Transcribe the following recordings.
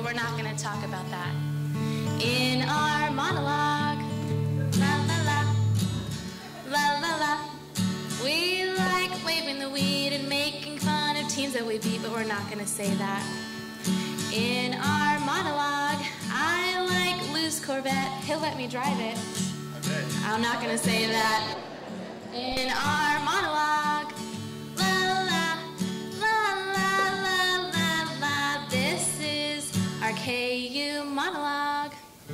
we're not gonna talk about that. In our monologue, la la la, la la la, we like waving the weed and making fun of teams that we beat, but we're not gonna say that. In our monologue, I like Lou's Corvette, he'll let me drive it. Okay. I'm not gonna say that. In our monologue, la la, la la la la la, this is our KU monologue.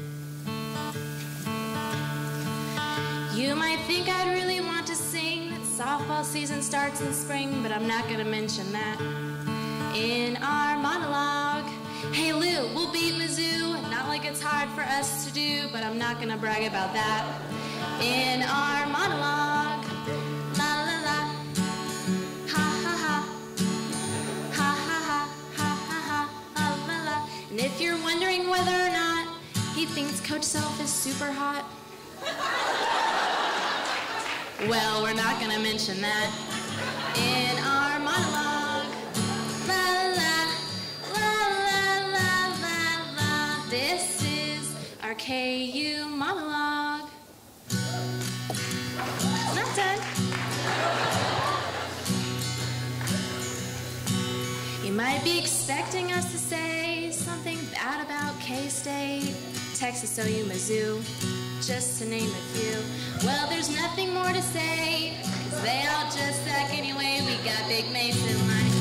You might think I'd really want to sing that softball season starts in spring, but I'm not gonna mention that. In our monologue, hey Lou, we'll beat Mizzou. Not like it's hard for us to do, but I'm not gonna brag about that. In our monologue, la la la, ha ha ha, ha ha ha, ha ha ha, la la. And if you're wondering whether or not he thinks Coach Self is super hot, well, we're not gonna mention that. In our monologue, la la, la la la la la, this is our KU monologue. Not done. You might be expecting us to say something bad about K-State, Texas OU, Mizzou, just to name a few. Well, there's nothing more to say, 'cause they all just suck anyway. We got Big Mason like